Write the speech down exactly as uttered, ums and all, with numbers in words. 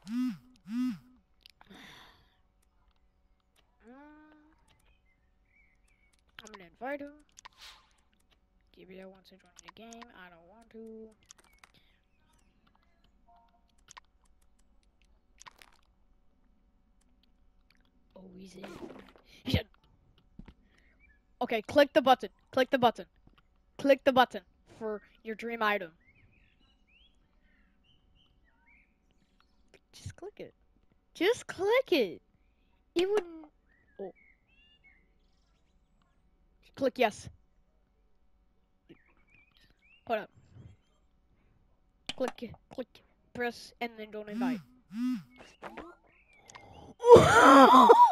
I'm gonna invite him. G B L wants to join the game. I don't want to. Oh, he's in. He's in. Okay, click the button. Click the button. Click the button for your dream item. Just click it. Just click it. It wouldn't. Oh. Click yes. Hold up. Click, click, press, and then don't invite.